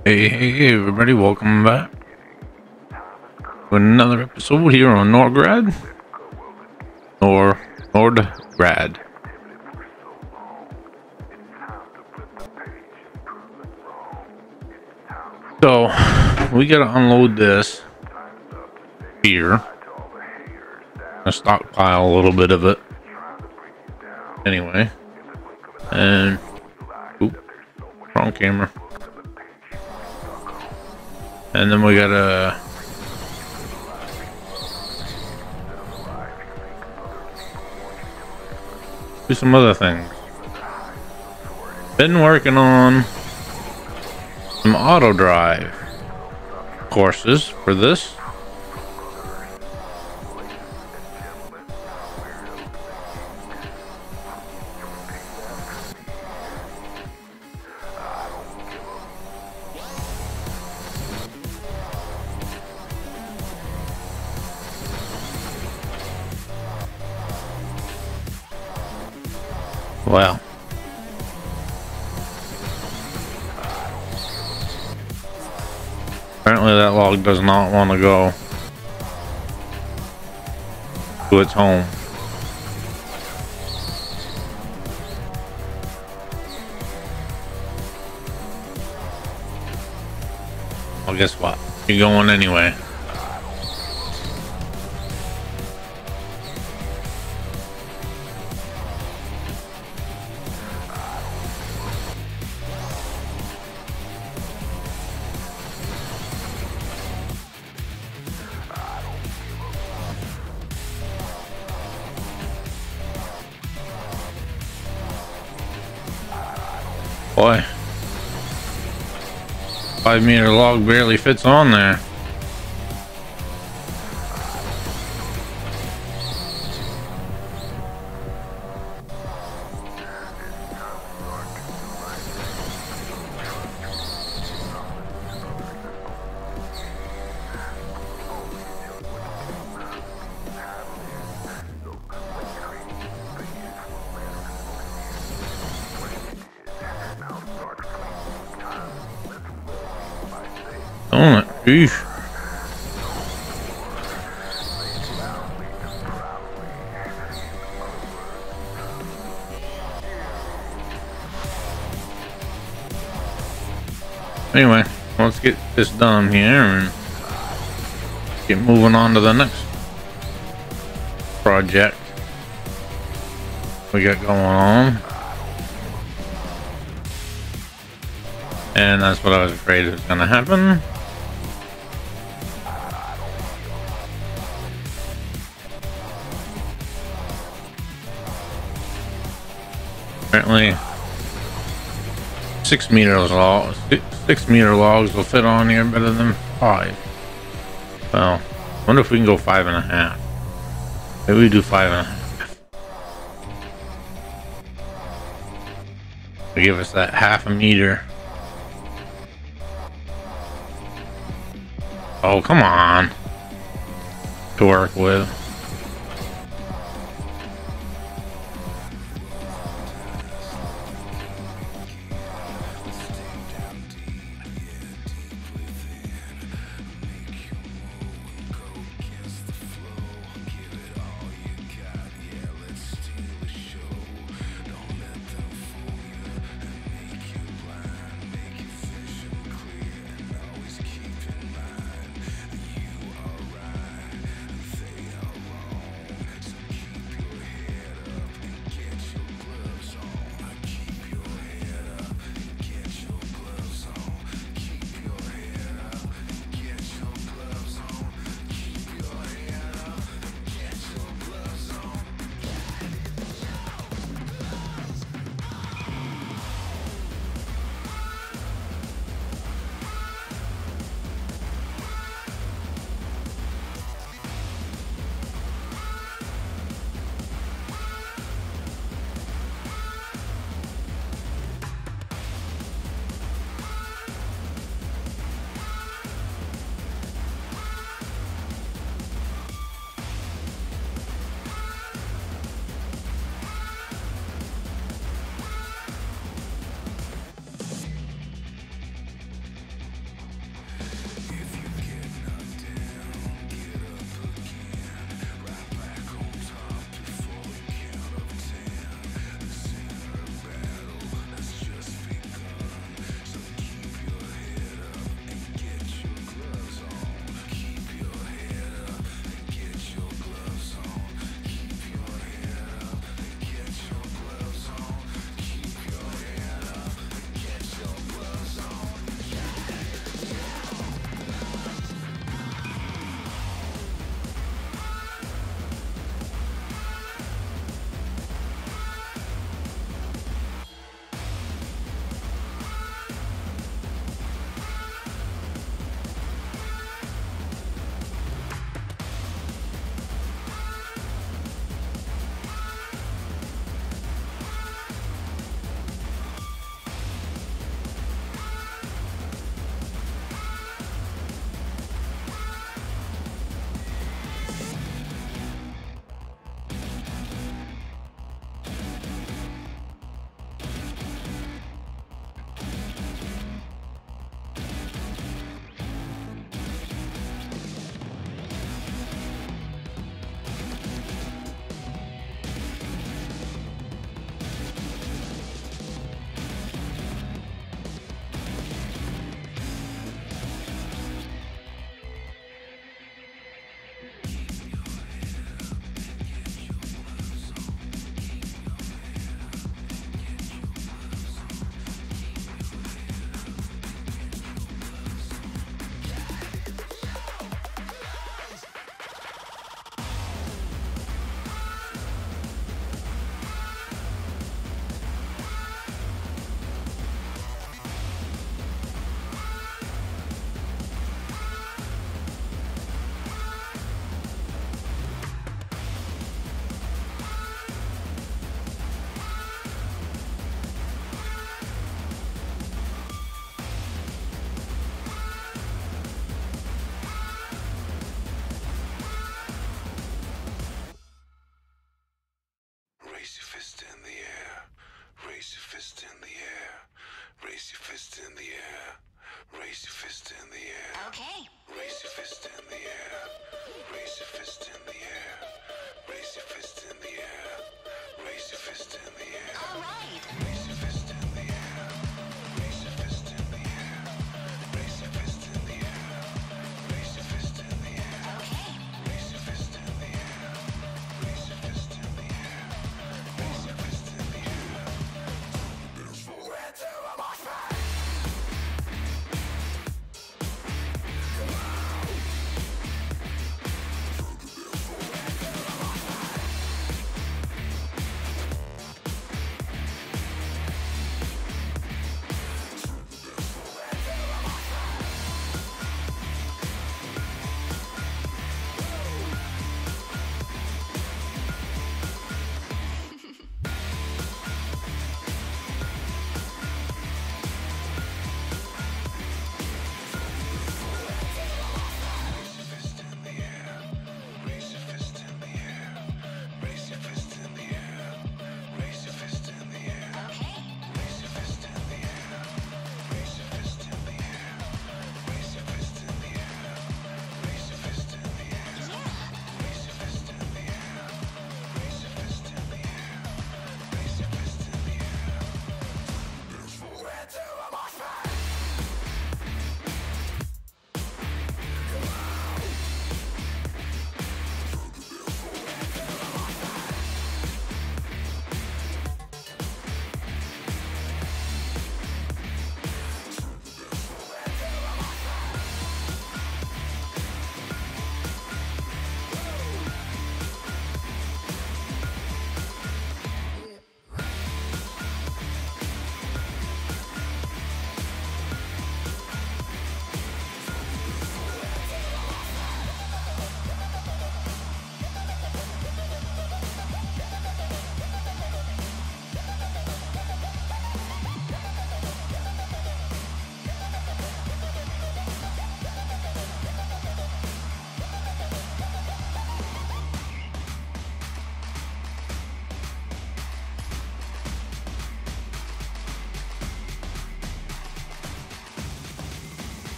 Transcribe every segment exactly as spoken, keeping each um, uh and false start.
Hey, hey, hey, everybody, welcome back to another episode here on Norgrad. Nor, Nordgrad. So, we gotta unload this here. I stockpile a little bit of it. Anyway. And, oop, wrong camera. And then we gotta do some other things. Been working on some auto drive courses for this. Wow. Apparently that log does not want to go to its home. Well, guess what? You're going anyway. Boy, five meter log barely fits on there. Don't it? Eesh. Anyway, let's get this done here and get moving on to the next project we got going on. And that's what I was afraid was gonna happen. Apparently, six meter logs, six meter logs will fit on here better than five. Well, I wonder if we can go five and a half. Maybe we do five and a half. They give us that half a meter. Oh, come on. To work with. fist in the air. Raise your fist in the air. Raise your fist in the air. Okay. Raise your fist in the air. Raise your fist in the air. Raise your fist in the air. Raise your fist in the air. All right. Raise your fist in the air. Raise your fist in the air. Raise your fist in the air. Raise your fist in the air. Okay. Raise your fist in the air. Raise your fist in the air. Raise your fist in the air. We're to a mosh pit.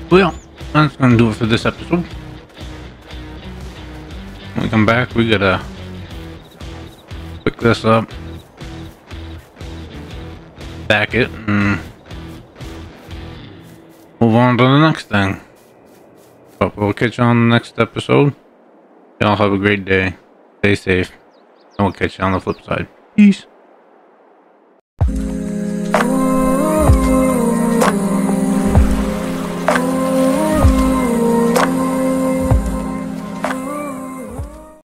Well, that's gonna do it for this episode. When we come back, we gotta pick this up, back it, and move on to the next thing. But we'll catch you on the next episode. Y'all have a great day. Stay safe. And we'll catch you on the flip side. Peace.